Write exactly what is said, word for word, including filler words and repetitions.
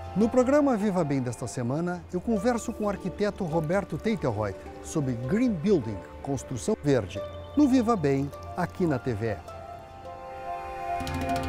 No programa Viva Bem desta semana, eu converso com o arquiteto Roberto Teitelroy sobre Green Building, construção verde, no Viva Bem, aqui na T V E.